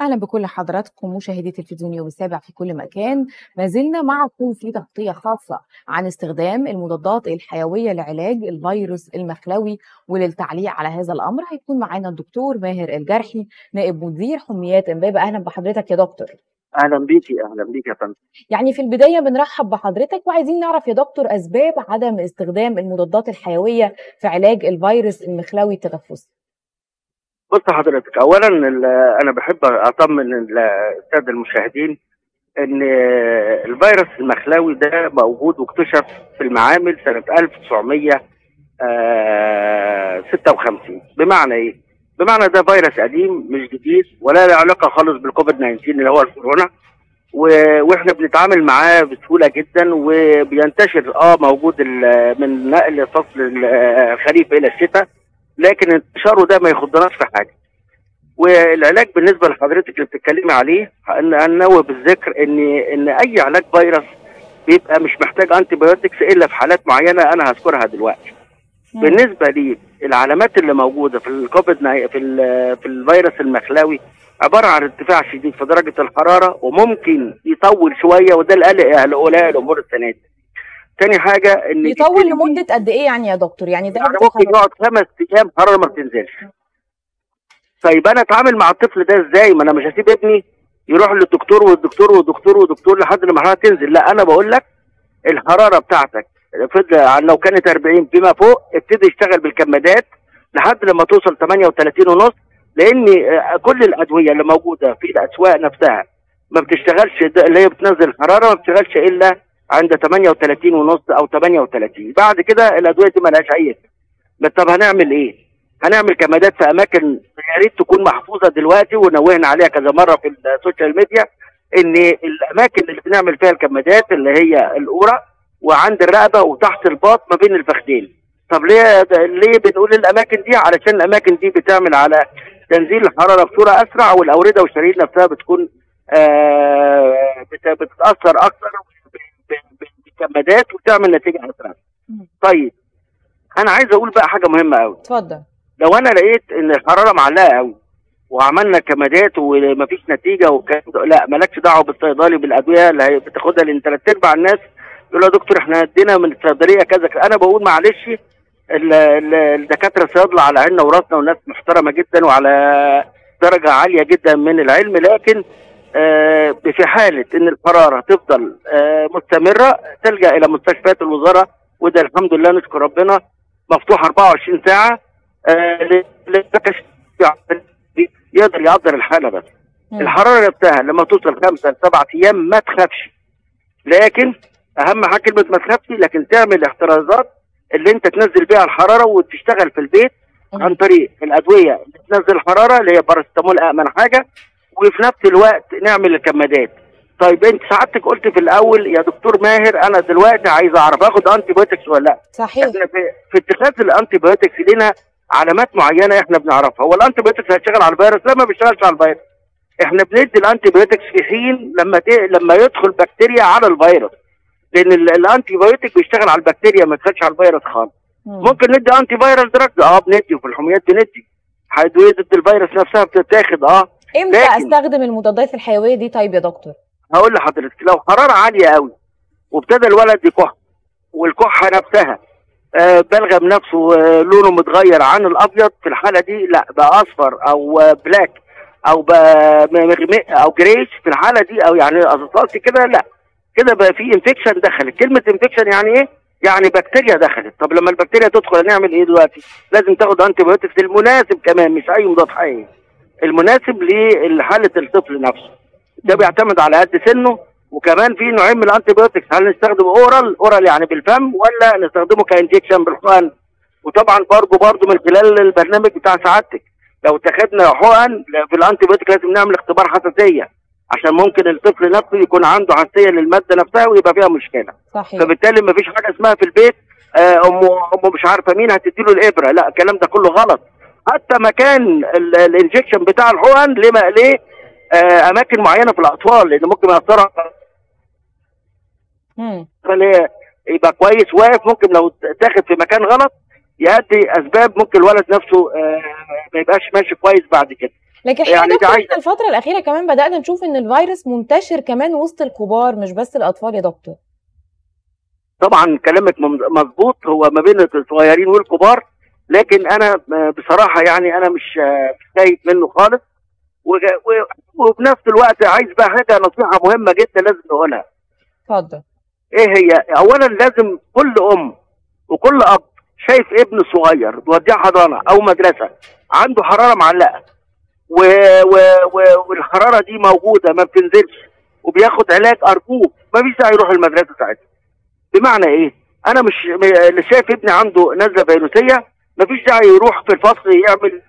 أهلا بكل حضراتكم مشاهدي تلفزيون يوم السابع في كل مكان. ما زلنا معكم في تغطية خاصة عن استخدام المضادات الحيوية لعلاج الفيروس المخلوي، وللتعليق على هذا الأمر هيكون معانا الدكتور ماهر الجرحي نائب مدير حميات إمبابة. أهلا بحضرتك يا دكتور. اهلا بيكي يا فندم. يعني في البداية بنرحب بحضرتك وعايزين نعرف يا دكتور أسباب عدم استخدام المضادات الحيوية في علاج الفيروس المخلوي التنفسي. بص حضرتك، اولا انا بحب اطمن الساده المشاهدين ان الفيروس المخلوي ده موجود واكتشف في المعامل سنه 1956. بمعنى ايه؟ بمعنى ده فيروس قديم مش جديد ولا له علاقه خالص بالكوفيد 19 اللي هو الكورونا، واحنا بنتعامل معاه بسهوله جدا وبينتشر موجود من نقل فصل الخريف الى الشتاء، لكن انتشاره ده ما يخضناش في حاجه. والعلاج بالنسبه لحضرتك اللي بتتكلمي عليه انوه بالذكر ان اي علاج فيروس بيبقى مش محتاج انتي بايوتكس الا في حالات معينه انا هذكرها دلوقتي. بالنسبه لي العلامات اللي موجوده في الكوفيد في الفيروس المخلوي عباره عن ارتفاع شديد في درجه الحراره، وممكن يطول شويه، وده القلق اولياء الامور السنه دي. تاني حاجه ان يطول لمده قد ايه يعني يا دكتور؟ يعني ده ممكن يقعد 5 ايام حراره ما بتنزلش. طيب انا اتعامل مع الطفل ده ازاي؟ ما انا مش هسيب ابني يروح للدكتور والدكتور والدكتور والدكتور لحد ما الحراره تنزل. لا، انا بقول لك الحراره بتاعتك لو كانت 40 فيما فوق ابتدي اشتغل بالكمادات لحد لما توصل 38 ونص، لان كل الادويه اللي موجوده في الاسواق نفسها ما بتشتغلش، اللي هي بتنزل الحراره ما بتشتغلش الا عند 38 ونص او 38. بعد كده الادويه دي ما لهاش اي. طب هنعمل ايه؟ هنعمل كمادات في اماكن يا ريت تكون محفوظه دلوقتي، ونوهنا عليها كذا مره في السوشيال ميديا ان الاماكن اللي بنعمل فيها الكمادات اللي هي القوره وعند الرقبه وتحت الباط ما بين الفخذين. طب ليه بنقول الاماكن دي؟ علشان الاماكن دي بتعمل على تنزيل الحراره بصوره اسرع، والاورده والشرايين نفسها بتكون بتتاثر اكثر بالكمادات وتعمل نتيجه اسرع. طيب انا عايز اقول بقى حاجه مهمه قوي. اتفضل. لو انا لقيت ان الحراره معلقه قوي وعملنا كمادات ومفيش نتيجه والكلام ده، لا مالكش دعوه بالصيدلي بالادويه اللي بتاخدها، لان 3/4 الناس يقول يا دكتور احنا ادينا من الصيدليه كذا. انا بقول معلش، الدكاتره الصيادله على عيننا وراسنا وناس محترمه جدا وعلى درجه عاليه جدا من العلم، لكن في حاله ان الحراره تفضل مستمره تلجا الى مستشفيات الوزاره، وده الحمد لله نشكر ربنا مفتوح 24 ساعه يقدر يقدر الحاله. بس الحراره نفسها لما توصل 5 ل7 ايام ما تخافش، لكن اهم حاجه كلمه ما تخافش، لكن تعمل احترازات اللي انت تنزل بيها الحراره وتشتغل في البيت عن طريق الادويه اللي تنزل الحراره اللي هي باراسيتامول امن حاجه، وفي نفس الوقت نعمل الكمادات. طيب انت سعادتك قلت في الاول يا دكتور ماهر انا دلوقتي عايز اعرف اخد انتي بايوتكس ولا لا. صحيح. احنا في اتخاذ الانتي بايوتكس لنا علامات معينه احنا بنعرفها. هو الانتي بايوتكس هيشتغل على الفيروس؟ لا، ما بيشتغلش على الفيروس. احنا بندي الانتي بايوتكس في حين لما يدخل بكتيريا على الفيروس، لان الانتي بايوتك بيشتغل على البكتيريا ما يدخلش على الفيروس خالص. ممكن ندي انتي فيروس دراج، بندي، وفي الحميات بندي ادويه ضد الفيروس نفسها بتتاخد. امتى استخدم المضادات الحيويه دي طيب يا دكتور؟ هقول لحضرتك، لو حراره عاليه قوي وابتدى الولد يكح والكحه نفسها بلغم نفسه لونه متغير عن الابيض، في الحاله دي لا، بقى اصفر او بلاك او بقى مغمق او جريش، في الحاله دي او يعني اصفرتي كده، لا كده بقى في انفكشن دخلت. كلمه انفكشن يعني ايه؟ يعني بكتيريا دخلت. طب لما البكتيريا تدخل هنعمل ايه دلوقتي؟ لازم تاخد انتي بايوتكس المناسب كمان، مش اي مضاد حيوي، المناسب لحاله الطفل نفسه. ده بيعتمد على قد سنه. وكمان في نوعين من الانتي بايوتكس، هل نستخدم اورال يعني بالفم ولا نستخدمه كانجكشن بالحقن؟ وطبعا برضه من خلال البرنامج بتاع سعادتك لو اتخذنا حقن في الانتي بايوتك لازم نعمل اختبار حساسيه، عشان ممكن الطفل نفسه يكون عنده حساسيه للماده نفسها ويبقى فيها مشكله. صحيح. فبالتالي ما فيش حاجه اسمها في البيت امه مش عارفه مين هتديله الابره، لا الكلام ده كله غلط. حتى مكان الانجكشن بتاع الحقن ليه اماكن معينه في الاطفال، لان ممكن ياثرها يبقى كويس واقف، ممكن لو تاخد في مكان غلط يؤدي اسباب ممكن الولد نفسه ما يبقاش ماشي كويس بعد كده. لكن احنا يعني يا ده دكتور عايز احنا الفترة الأخيرة كمان بدأنا نشوف إن الفيروس منتشر كمان وسط الكبار مش بس الأطفال يا دكتور. طبعا كلامك مظبوط، هو ما بين الصغيرين والكبار، لكن انا بصراحه يعني انا مش خايف منه خالص. وفي نفس الوقت عايز بقى حاجه، نصيحه مهمه جدا لازم نقولها. اتفضل. ايه هي؟ اولا لازم كل ام وكل اب شايف ابنه صغير بيوديه حضانه او مدرسه عنده حراره معلقه و... و... والحراره دي موجوده ما بتنزلش وبياخد علاج، ارجوك ما فيش داعي يروح المدرسه ساعتها. بمعنى ايه؟ انا مش اللي شايف ابني عنده نزله فيروسيه ما فيش داعي يروح في الفصل يعمل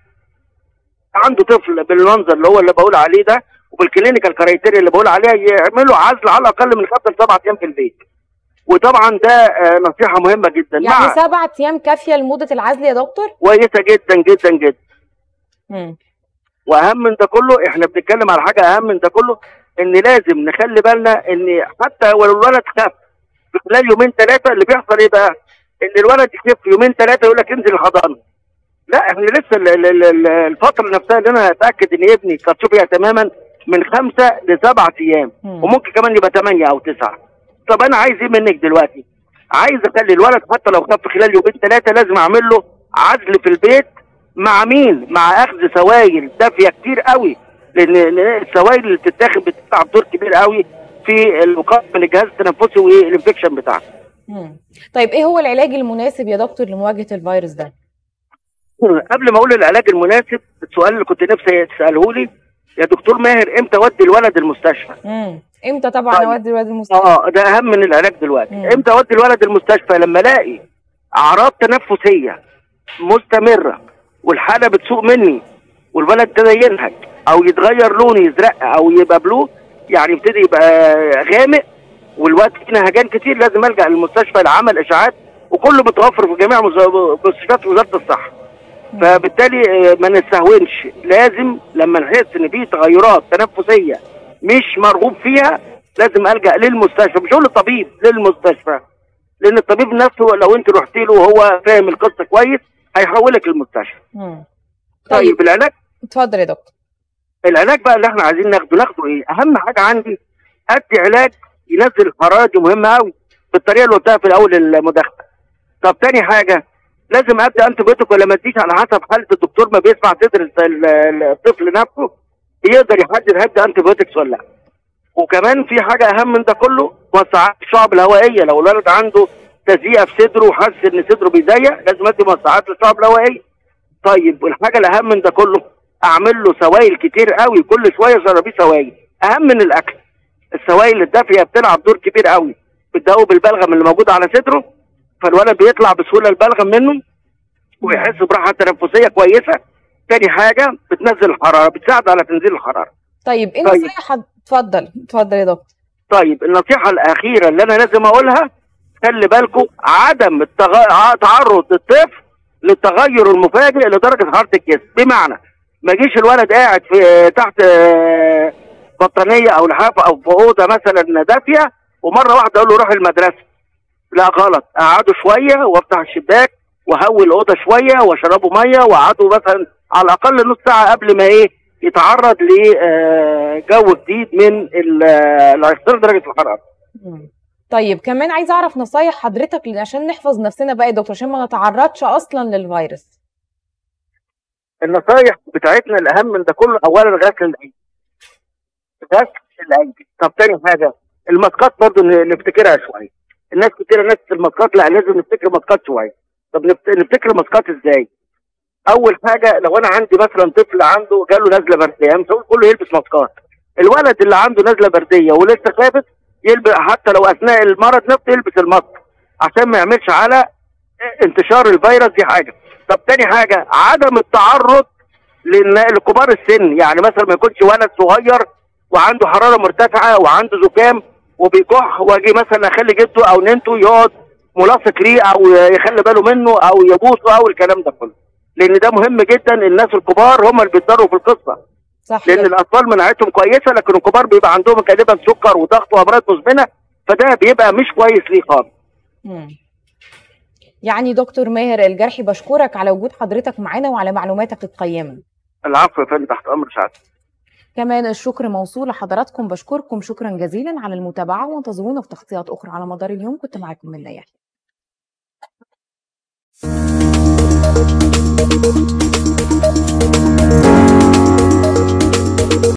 عنده طفل بالمنظر اللي بقول عليه ده وبالكلينيكال كرايتيريا اللي بقول عليها، يعملوا عزل على الاقل من 5 ل 7 ايام في البيت. وطبعا ده نصيحه مهمه جدا. يعني 7 ايام كافيه لمده العزل يا دكتور؟ كويسه جدا جدا جدا. امم واهم من ده كله، احنا بنتكلم على حاجه اهم من ده كله، ان لازم نخلي بالنا ان حتى ولو الولد خف في خلال 2-3 اللي بيحصل ايه بقى؟ ان الولد يخف 2-3 يقول لك انزل الحضانه. لا، احنا لسه الفتره نفسها اللي انا اتاكد ان ابني قد شفي تماما من 5 ل7 ايام، وممكن كمان يبقى 8 أو 9. طب انا عايز ايه منك دلوقتي؟ عايز اخلي الولد حتى لو خف خلال 2-3 لازم اعمل له عزل في البيت. مع مين؟ مع اخذ سوائل دافيه كتير قوي، لان السوائل اللي بتتاخد بتلعب دور كبير قوي في الوقايه من الجهاز التنفسي والانفكشن بتاعه. طيب ايه هو العلاج المناسب يا دكتور لمواجهه الفيروس ده؟ قبل ما اقول العلاج المناسب، السؤال اللي كنت نفسي تساله لي يا دكتور ماهر، امتى اودي الولد المستشفى؟ امتى طبعا اودي الولد المستشفى؟ ده اهم من العلاج دلوقتي. امتى اودي الولد المستشفى؟ لما الاقي اعراض تنفسيه مستمره والحاله بتسوء مني والولد ابتدى ينهج او يتغير لونه يزرق او يبقى بلو، يعني يبتدي يبقى غامق والوقت فيه نهجان كتير، لازم الجا للمستشفى لعمل اشعاعات، وكله متوفر في جميع مستشفيات وزاره الصحه. فبالتالي ما نستهونش، لازم لما نحس ان في تغيرات تنفسيه مش مرغوب فيها لازم الجا للمستشفى، مش هقول للطبيب، للمستشفى، لان الطبيب نفسه لو انت رحت له وهو فاهم القصه كويس هيحولك المستشفى. طيب العلاج؟ اتفضل يا دكتور. العلاج بقى اللي احنا عايزين ناخده ايه؟ اهم حاجه عندي ادي علاج ينزل الحراره، دي مهمه قوي بالطريقه اللي قلتها في الاول المداخله. طب تاني حاجه لازم ابدا انتبيوتيك ولا ما اديش، على حسب حاله الدكتور ما بيسمع صدر الطفل نفسه يقدر يحدد هبدا انتبيوتكس ولا لا. وكمان في حاجه اهم من ده كله، موسعات الشعب الهوائيه. لو الولد عنده تزييق في صدره وحاسس ان صدره بيضيق لازم ادي موسعات للشعب الهوائيه. طيب والحاجه الاهم من ده كله اعمل له سوائل كتير قوي، كل شويه شربيه سوائل. اهم من الاكل السوائل الدافيه بتلعب دور كبير قوي، بتدوب البلغم اللي موجود على صدره، فالولد بيطلع بسهوله البلغم منه ويحس براحه تنفسيه كويسه. تاني حاجه بتنزل الحراره، بتساعد على تنزيل الحراره. طيب ايه النصيحه؟ اتفضل يا دكتور. طيب النصيحه الاخيره اللي انا لازم اقولها، خلي بالكم عدم تعرض الطفل للتغير المفاجئ لدرجه حراره الجسم. بمعنى ما يجيش الولد قاعد في تحت بطانيه او لحافه او في اوضه مثلا دافيه ومره واحده اقول له روح المدرسه. لا غلط، اقعده شويه وافتح الشباك وهوي الاوضه شويه واشربه ميه واقعده مثلا على الاقل نص ساعه قبل ما يتعرض لجو جديد من اختلاف درجه الحراره. طيب كمان عايزه اعرف نصايح حضرتك عشان نحفظ نفسنا بقى يا دكتور، عشان ما نتعرضش اصلا للفيروس. النصايح بتاعتنا الاهم من ده كله، اولا غسل الايدي. غسل الايدي. طب تاني حاجه الماسكات برضه نفتكرها شويه. الناس كتير ناس الماسكات، لا لازم نفتكر ماسكات شويه. طب نفتكر ماسكات ازاي؟ اول حاجه لو انا عندي مثلا طفل عنده جاله نزله برديه مش هقول كله يلبس ماسكات. الولد اللي عنده نزله برديه ولسه خافت يلبس، حتى لو اثناء المرض نفسه يلبس الماسك عشان ما يعملش على انتشار الفيروس. دي حاجه. طب تاني حاجه عدم التعرض لكبار السن، يعني مثلا ما يكونش ولد صغير وعنده حراره مرتفعه وعنده زكام وبيكح واجي مثلا اخلي جده او ننته يقعد ملاصق ليه او يخلي باله منه او يبوسه او الكلام ده كله، لان ده مهم جدا. الناس الكبار هم اللي بيتضروا في القصه. صح. لان الاطفال مناعتهم كويسه لكن الكبار بيبقى عندهم غالبا سكر وضغط وامراض مزمنه، فده بيبقى مش كويس ليه خالص. يعني دكتور ماهر الجرحي بشكرك على وجود حضرتك معانا وعلى معلوماتك القيمه. العفو يا فندم، تحت امر سعادتك. كمان الشكر موصول لحضراتكم، بشكركم شكرا جزيلا على المتابعة، وانتظرونا في تغطيات أخرى على مدار اليوم. كنت معاكم من يحيى.